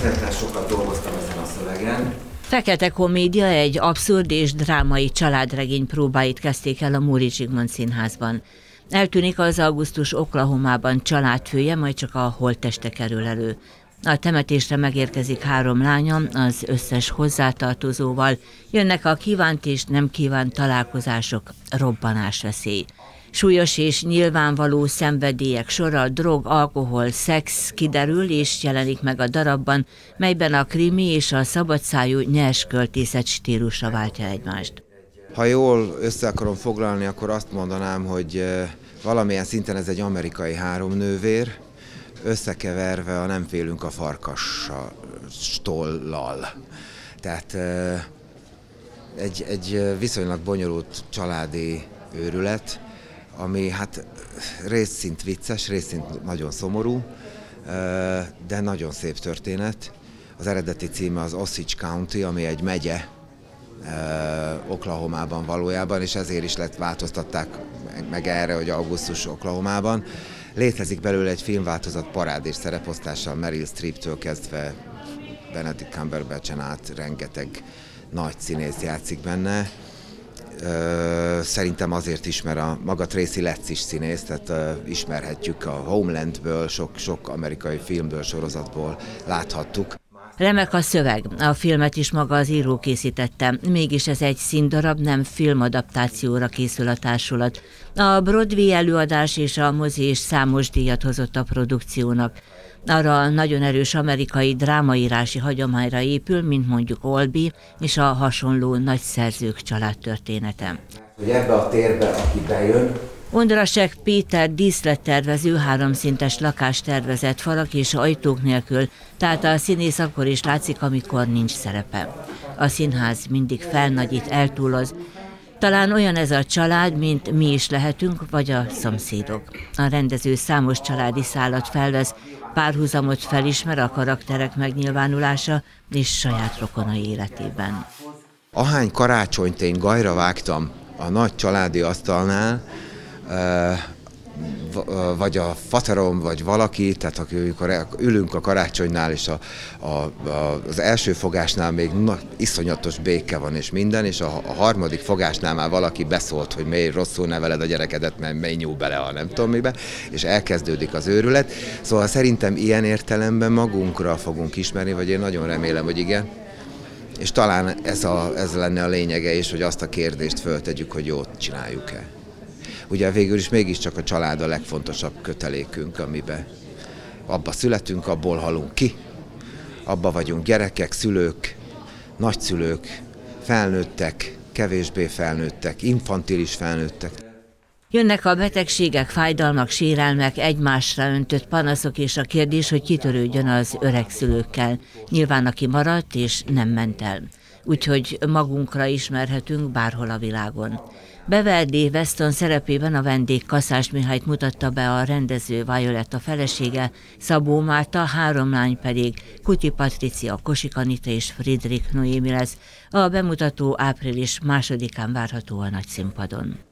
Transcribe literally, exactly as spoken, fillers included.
Rettenetes sokat dolgoztam ezen a szövegen. Fekete komédia egy abszurd és drámai családregény próbáit kezdték el a Móricz Zsigmond Színházban. Eltűnik az augusztus Oklahomában családfője, majd csak a holtteste kerül elő. A temetésre megérkezik három lánya, az összes hozzátartozóval. Jönnek a kívánt és nem kívánt találkozások, robbanásveszély. Súlyos és nyilvánvaló szenvedélyek sora, drog, alkohol, szex kiderül és jelenik meg a darabban, melyben a krimi és a szabadszájú nyers költészet stílusa váltja egymást. Ha jól össze akarom foglalni, akkor azt mondanám, hogy valamilyen szinten ez egy amerikai háromnővér, összekeverve a Nem félünk a farkastollal. Tehát egy, egy viszonylag bonyolult családi őrület, ami hát részszint vicces, részszint nagyon szomorú, de nagyon szép történet. Az eredeti címe az Osage County, ami egy megye Oklahomában valójában, és ezért is lett változtatták meg erre, hogy augusztus Oklahomában. Létezik belőle egy filmváltozat parádés szereposztással, Meryl Streep-től kezdve Benedict Cumberbatchen át rengeteg nagy színész játszik benne. Szerintem azért is, mert a maga Tracy Letts is színész, tehát ismerhetjük a Homelandből, sok, sok amerikai filmből, sorozatból láthattuk. Remek a szöveg, a filmet is maga az író készítette, mégis ez egy színdarab, nem filmadaptációra készül a társulat. A Broadway előadás és a mozi is számos díjat hozott a produkciónak. Arra a nagyon erős amerikai drámaírási hagyományra épül, mint mondjuk Olby és a hasonló nagy szerzők családtörténete. Hogy ebbe a térbe, aki bejön, Ondrasek Péter díszlettervező háromszintes lakást tervezett falak és ajtók nélkül, tehát a színész akkor is látszik, amikor nincs szerepe. A színház mindig felnagyít, eltúloz. Talán olyan ez a család, mint mi is lehetünk, vagy a szomszédok. A rendező számos családi szálat felvesz, párhuzamot felismer a karakterek megnyilvánulása és saját rokonai életében. Ahány karácsonyt én gajra vágtam a nagy családi asztalnál, vagy a faterom, vagy valaki, tehát amikor ülünk a karácsonynál, és a, a, az első fogásnál még na, iszonyatos béke van, és minden, és a, a harmadik fogásnál már valaki beszólt, hogy miért rosszul neveled a gyerekedet, mert miért nyúl bele a nem tudom mibe, és elkezdődik az őrület. Szóval szerintem ilyen értelemben magunkra fogunk ismerni, vagy én nagyon remélem, hogy igen. És talán ez, a, ez lenne a lényege is, hogy azt a kérdést föltegyük, hogy jót csináljuk-e. Ugye végül is mégiscsak a család a legfontosabb kötelékünk, amiben abba születünk, abból halunk ki, abba vagyunk gyerekek, szülők, nagyszülők, felnőttek, kevésbé felnőttek, infantilis felnőttek. Jönnek a betegségek, fájdalmak, sérelmek, egymásra öntött panaszok, és a kérdés, hogy kitörődjön az öreg szülőkkel. Nyilván aki maradt és nem ment el. Úgyhogy magunkra ismerhetünk bárhol a világon. Beverly Weston szerepében a vendég Kaszás Mihályt mutatta be a rendező Violetta felesége, Szabó Márta, három lány pedig Kuti Patricia, Kosik Anita és Friedrich Noémi lesz. A bemutató április másodikán várható a Nagyszínpadon.